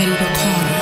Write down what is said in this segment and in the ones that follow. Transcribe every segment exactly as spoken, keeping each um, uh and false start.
ready to party.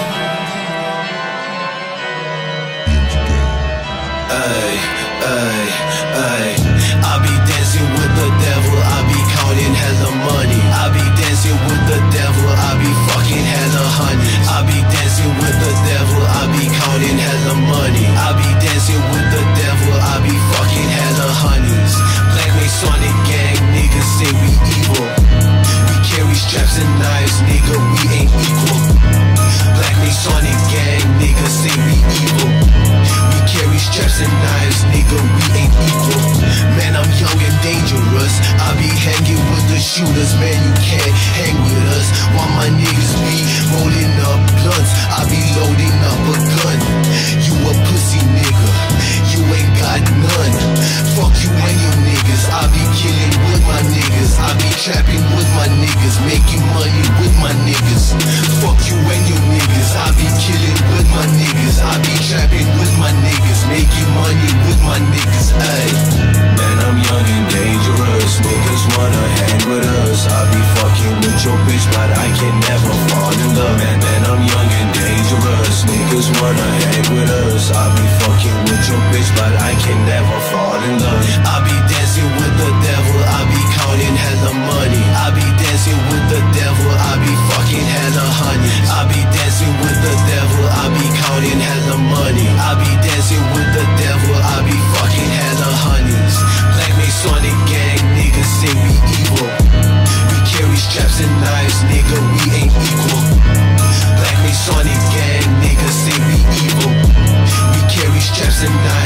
Ay, ay, ay. I be dancing with the devil, I be counting hella money. I be dancing with the devil, I be fucking hella honey. I be dancing with the devil, I be counting hella money. I be dancing with the devil, I be fucking hella honeys. Black Masonic gang, niggas say we evil. We carry straps and knives, nigga, we ain't equal. Black Masonic gang, niggas say we evil. We carry straps and knives, nigga, we ain't equal. Man, I'm young and dangerous, I be hanging with the shooters. Man, you can't hang with us. While my niggas be rolling up blunts, I be loading up a gun. You a pussy nigga, you ain't got none. Fuck you and your niggas, I be killing with my niggas. I be trapping with my niggas, making money with my niggas. Fuck you and your niggas, I be killing with my niggas. I be trapping with my niggas, making money with my niggas. Ay. Man, I'm young and dangerous, niggas wanna hang with us. I be fucking with your bitch, but I can never fall in love. Man, man, I'm young and dangerous, niggas wanna hang with us. I be fucking with your bitch, but I can never fall in love. I be dancing with the devil, I be counting hella money. I be dancing with the devil, I be fucking hella honey. I be dancing with the devil, I be counting hella money. I be dancing with the devil, I be fucking hella honeys. Black Masonic gang, niggas say we evil. We carry straps and knives, nigga, we ain't equal. Black Masonic gang, niggas say we evil. We carry straps and knives.